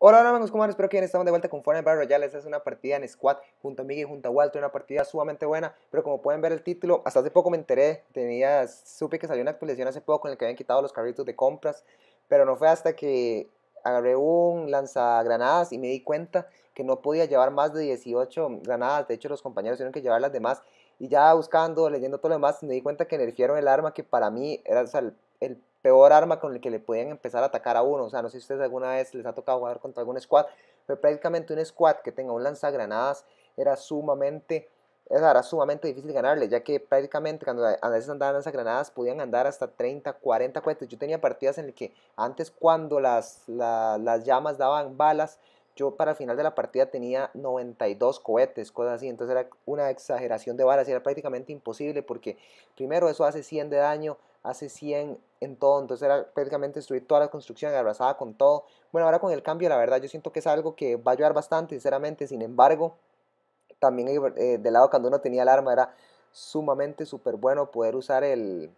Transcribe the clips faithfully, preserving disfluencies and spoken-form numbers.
Hola, hola amigos, ¿cómo van? Espero que bien, estamos de vuelta con Fortnite Battle Royale. Esta es una partida en squad junto a Miguel y junto a Walter, una partida sumamente buena, pero como pueden ver el título, hasta hace poco me enteré, tenía, supe que salió una actualización hace poco en el que habían quitado los carritos de compras, pero no fue hasta que agarré un lanzagranadas y me di cuenta que no podía llevar más de dieciocho granadas. De hecho los compañeros tuvieron que llevar las demás, y ya buscando, leyendo todo lo demás, me di cuenta que nerfearon el arma que para mí era, o sea, el, el peor arma con el que le podían empezar a atacar a uno. O sea, no sé si ustedes alguna vez les ha tocado jugar contra algún squad, pero prácticamente un squad que tenga un lanzagranadas era sumamente, era sumamente difícil ganarle, ya que prácticamente cuando a veces andaban lanzagranadas podían andar hasta treinta, cuarenta cohetes. Yo tenía partidas en las que antes, cuando las, la, las llamas daban balas, yo para el final de la partida tenía noventa y dos cohetes, cosas así. Entonces era una exageración de balas y era prácticamente imposible, porque primero eso hace cien de daño, hace cien en todo, entonces era prácticamente destruir toda la construcción, arrasaba con todo. Bueno, ahora con el cambio, la verdad, yo siento que es algo que va a ayudar bastante, sinceramente. Sin embargo, también eh, del lado cuando uno tenía el arma, era sumamente súper bueno poder usar el,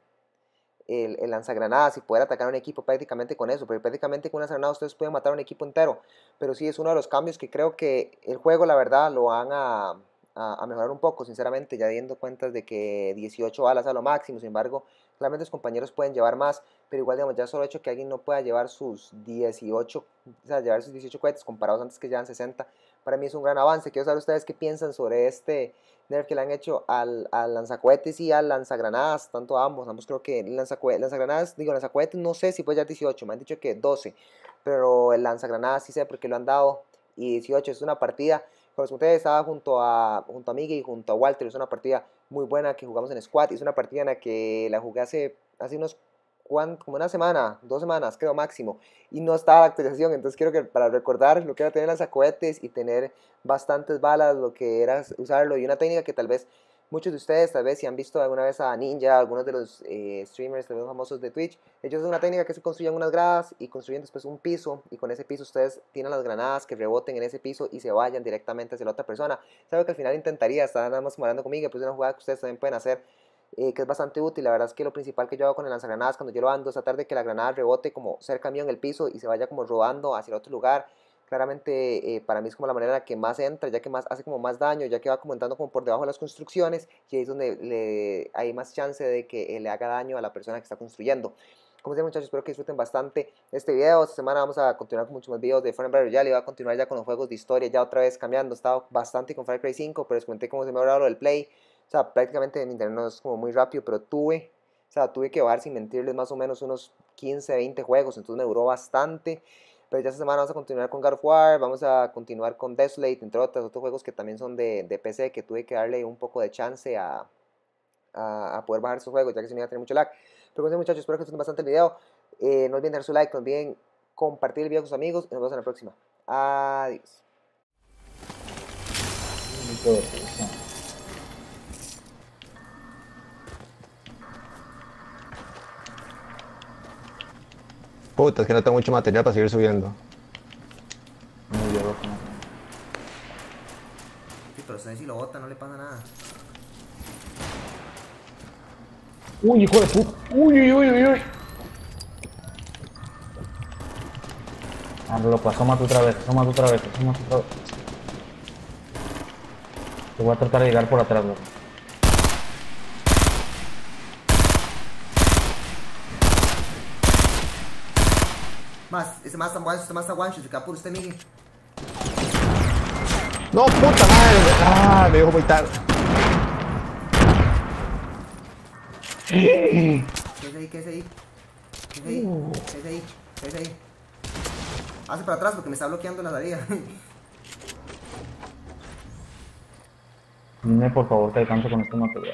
el, el lanzagranadas y poder atacar a un equipo prácticamente con eso, porque prácticamente con un lanzagranadas ustedes pueden matar a un equipo entero. Pero sí, es uno de los cambios que creo que el juego, la verdad, lo van a, a, a mejorar un poco, sinceramente, ya viendo cuentas de que dieciocho balas a lo máximo. Sin embargo, claramente los compañeros pueden llevar más, pero igual, digamos, ya solo hecho que alguien no pueda llevar sus dieciocho, o sea, llevar sus dieciocho cohetes comparados antes que llevan sesenta, para mí es un gran avance. Quiero saber ustedes qué piensan sobre este nerf que le han hecho al, al lanzacohetes y al lanzagranadas, tanto a ambos. Ambos creo que el lanzagranadas, digo, lanzacohetes no sé si puede llevar dieciocho, me han dicho que doce, pero el lanzagranadas sí sé porque lo han dado, y dieciocho es una partida. Como les conté, estaba junto a, junto a Miguel y junto a Walter. Es una partida muy buena que jugamos en squad. Es una partida en la que la jugué hace, hace unos, como una semana, dos semanas creo máximo, y no estaba la actualización. Entonces quiero que, para recordar lo que era tener lanzacohetes y tener bastantes balas, lo que era usarlo, y una técnica que tal vez muchos de ustedes, tal vez si han visto alguna vez a Ninja, algunos de los eh, streamers, de los famosos de Twitch, ellos es una técnica que se construyen unas gradas y construyen después un piso, y con ese piso ustedes tienen las granadas que reboten en ese piso y se vayan directamente hacia la otra persona. Es algo que al final intentaría, estar nada más hablando conmigo, pues es una jugada que ustedes también pueden hacer, eh, que es bastante útil. La verdad es que lo principal que yo hago con el lanzagranadas cuando yo lo ando es tratar de que la granada rebote como cerca mío en el piso y se vaya como rodando hacia el otro lugar. Claramente, eh, para mí es como la manera en la que más entra, ya que más hace como más daño, ya que va como entrando como por debajo de las construcciones, y ahí es donde le, hay más chance de que eh, le haga daño a la persona que está construyendo. Como sea, muchachos, espero que disfruten bastante este video. Esta semana vamos a continuar con muchos más videos de Fortnite Battle Royale, y voy a continuar ya con los juegos de historia, ya otra vez cambiando. He estado bastante con Far Cry cinco, pero les comenté cómo se me ha dado lo del Play. O sea, prácticamente mi internet no es como muy rápido, pero tuve, o sea, tuve que bajar, sin mentirles, más o menos unos quince, veinte juegos, entonces me duró bastante. Pero ya esta semana vamos a continuar con God of War, vamos a continuar con Desolate, entre otros, otros juegos que también son de, de P C, que tuve que darle un poco de chance a, a, a poder bajar esos juegos, ya que si no iba a tener mucho lag. Pero bueno, muchachos, espero que disfruten bastante el video. Eh, no olviden dejar su like, no olviden compartir el video con sus amigos, y nos vemos en la próxima. Adiós. Puta, es que no tengo mucho material para seguir subiendo. Muy bien, loco. Sí, pero si lo bota no le pasa nada. Uy, hijo de puta. Uy, uy, uy, uy, uy. Ando, loco, asómate otra vez, asómate otra vez, asómate otra vez. Te voy a tratar de llegar por atrás, loco. Más, ese más está guancho, este más está guancho, se queda por usted, Miguel. ¡No, puta madre! ¡Ah! Me dijo muy tarde. ¿Qué es ahí? ¿Qué es ahí? ¿Qué es ahí? ¿Qué es ahí? ¿Qué es ahí? Hace para atrás porque me está bloqueando la salida. Dime por favor que alcance con este material.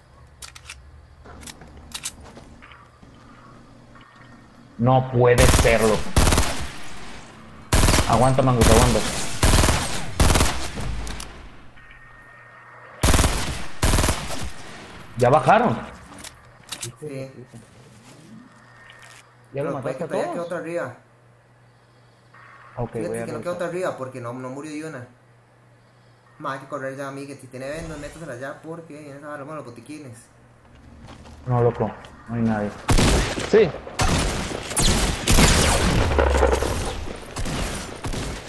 No puede serlo. Aguanta, Mangus, aguanta. ¿Ya bajaron? Sí. ¿Ya lo mataste a todavía quedó todos? otro arriba. Ok, voy Fíjate a que no quedó revisar. otro arriba porque no, no murió de una. Más hay que correr ya, Miguel. Si tiene vendas, métasela ya porque vienen a bueno, los botiquines. No, loco, no hay nadie. Sí.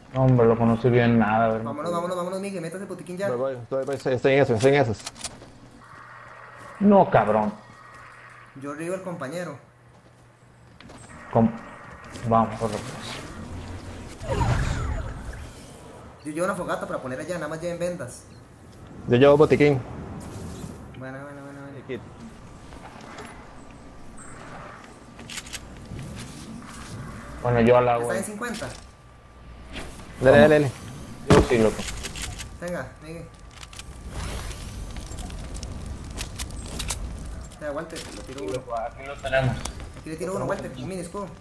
No, hombre, lo conocí bien nada, ¿verdad? Vámonos, vámonos, vámonos, Miguel, métase botiquín ya. Voy, voy, estoy, voy, estoy, estoy en eso, estoy en esos. No, cabrón. Yo río el compañero. Com- Vamos, por lo que Yo llevo una fogata para poner allá, nada más lleven vendas. Yo llevo botiquín. Bueno, bueno, bueno, bueno. Kit. Bueno, yo al ¿Está agua. en cincuenta? Dale, dale, dale. Yo sí, loco. Venga, Miguel. Venga, Walter, lo tiro uno. Aquí lo tenemos. Aquí le tiro uno, Walter, un mini escudo.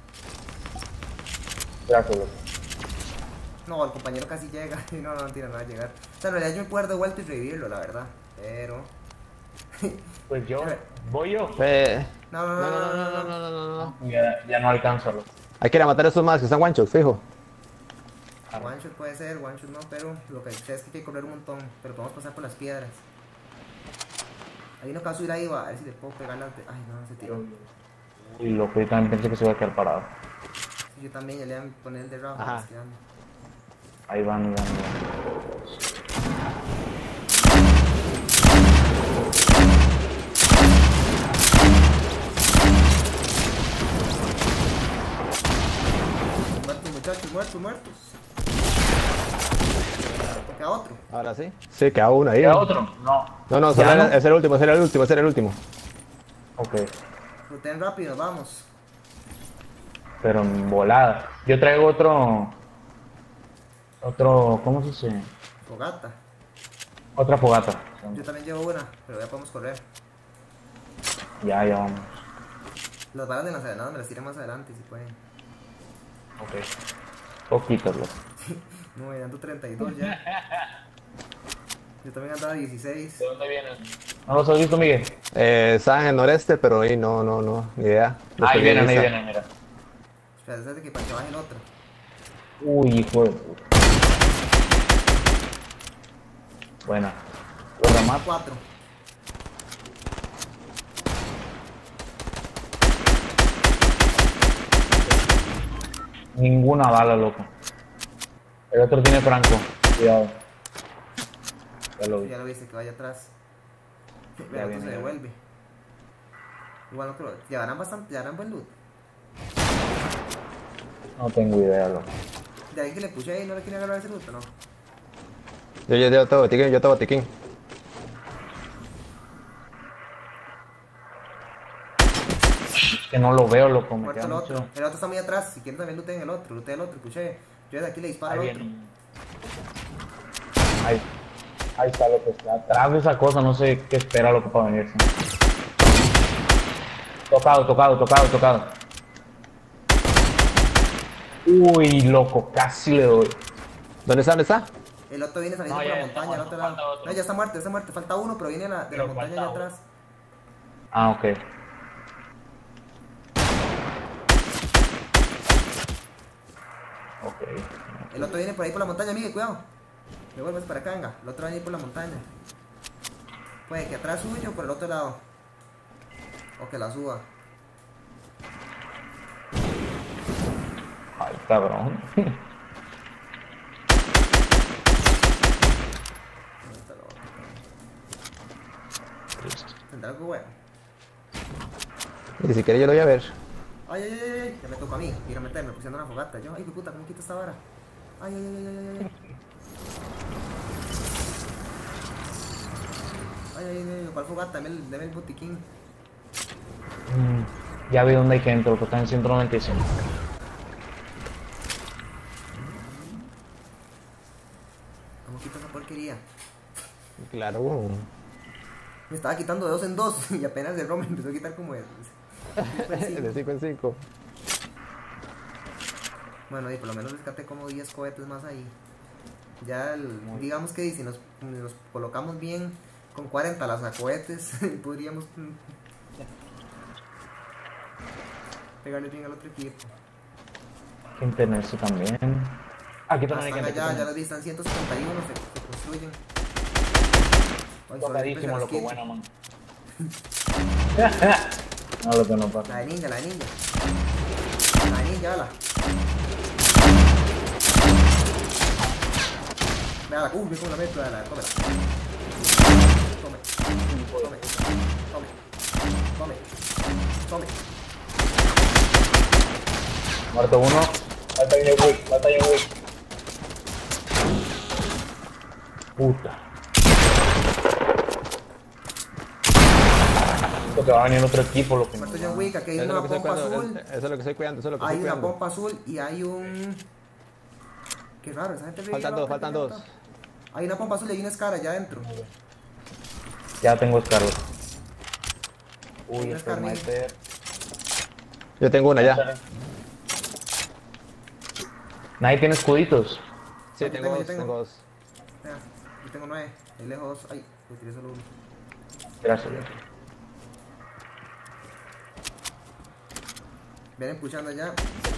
Gracias, loco. No, el compañero casi llega. No, no, no tira nada a llegar. O sea, en realidad yo me puedo dar vuelta y revivirlo, la verdad. Pero. Pues yo, voy yo. Eh, No, no, no, no, no, no, no, no. no, no, no, no. Ya, ya no alcanzo, loco. Hay que ir a matar a esos más que están guanchos, fijo. One shot puede ser, one shot no, pero lo que sé es que hay que correr un montón. Pero podemos pasar por las piedras. Hay uno que va a subir ahí, va a ver si le puedo pegar la. Ay, no, se tiró. Y loco, yo también pensé que se iba a quedar parado. Sí, yo también, ya le voy a poner el de Rafa. Ajá. es que ando. Ahí van, ahí van, ahí van. Muertos, muchachos, muertos, muertos. Queda otro. Ahora sí. Sí, queda uno ahí. ¿Queda otro? No. No, no, ¿Ya solo era- no? ese era el último, ese era el último, ese era el último. Ok, Roten rápido, vamos. pero en volada. Yo traigo otro... Otro... ¿Cómo se dice? Fogata. Otra fogata. Yo también llevo una, pero ya podemos correr. Ya, ya vamos. Las balas de lanzagranadas me las tiran más adelante si pueden. Ok. Poquitos, loco. No, ya ando treinta y dos ya. Yo también andaba dieciséis. ¿De dónde vienen? ¿No los has visto, Miguel? Eh, estaban en el noreste, pero ahí no, no, no, ni idea. Los Ahí perdí de vienen, ahí vista. vienen, mira. Espera, espérate que para que baje el otro. Uy, hijo de puta. Buena. Los demás, Cuatro. ninguna bala, loco. El otro tiene franco. Cuidado. Ya lo vi. Ya lo viste, que vaya atrás. Ya Pero otro viene, se ya devuelve. Igual no creo. Llevarán bastante, llevarán buen loot. No tengo idea, loco. De ahí que le puse ahí, ¿no le quieren agarrar ese loot o no? Yo, yo, yo tengo botiquín, yo tengo botiquín. Que no lo veo, loco. Me Muerto queda el otro. mucho. El otro está muy atrás. Si quieren también looten el otro. Looten el otro, escuché. Yo desde aquí le disparo Ahí al otro. viene. Ahí, ahí está lo que está. Atrás de esa cosa, no sé qué espera lo que para venirse. Tocado, tocado, tocado, tocado. Uy, loco, casi le doy. ¿Dónde está? ¿Dónde está? El otro viene saliendo No, por ya la está montaña, al muerto, otro lado. falta otro. No, ya está muerto, ya está muerto. Falta uno, pero viene de la, de la Pero montaña falta allá uno. atrás. Ah, ok. Ok. El otro viene por ahí por la montaña, Miguel, cuidado. Devuelves para acá, venga. El otro viene por la montaña. Puede que atrás suyo o por el otro lado. O que la suba. Ay, cabrón. ¿Dónde está el otro? ¿Tendrá algo bueno? Y si quiere yo lo voy a ver. Ay, ay, ay, ay, ya me toca a mí. Ir a meterme, pusieron una fogata. Yo, ay, mi puta, ¿cómo quito esta vara? Ay, ay, ay, ay, ay, ay. Ay, ay, ay, ¿cuál fogata? Deme el, deme el botiquín. Mm, ya vi dónde hay gente, lo que está en ciento noventa y cinco. ¿Cómo quito esa porquería? Claro. Me estaba quitando de dos en dos y apenas el rom me empezó a quitar como de... De cinco en cinco. Bueno, y por lo menos rescaté como diez cohetes más ahí. Ya, el- digamos que si nos, nos colocamos bien con cuarenta las cohetes, podríamos mm, pegarle bien al otro equipo. Hay que tenerse también. Aquí también hay Están gente. allá, ya los vi, están ciento setenta y uno, se, se construyen. Ay, solo Tocadísimo, siempre loco, se las buena, man. No, lo que no quito. La pasa. de ninja, la de ninja. La de ninja, ala. Dale, uh, ve cómo la meto, dale, tómela. Tome, tome, tome, tome, tome. Muerto uno. Falta John Wick, falta John Wick. Puta. Esto que va a venir otro equipo, lo que Muerto no. John Wick, aquí hay Eso es una lo que estoy pompa cuidando, azul. eso es lo que estoy cuidando, eso es lo que Hay estoy una cuidando. pompa azul y hay un... Qué raro, esa gente revive Faltan loca, dos, faltan que dos. mata. Hay una pompa azul y hay una escara allá adentro. Ya tengo Scarlet. Uy, Una este Scarlet. sniper. Yo tengo una ya. Nadie tiene escuditos. Sí, Yo tengo tengo, yo dos, tengo. tengo dos. Espera, yo tengo nueve. Ahí lejos. Ay, me tiré solo uno. Gracias. Vienen pushando allá.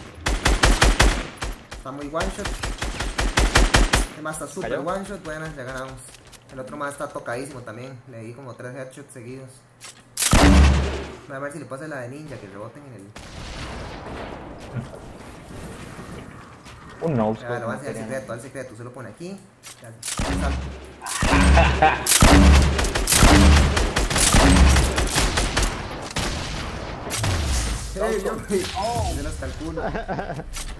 Está muy one shot. El más está super ¿Cayó? one shot. Buenas, ya ganamos. El otro más está tocadísimo también. Le di como tres headshots seguidos. Voy a ver si le pasa la de ninja, que reboten en el. Un no Ya, lo voy a hacer al sería secreto, al secreto. Se lo pone aquí. Ya, salto. Hey, yo, se los calculo.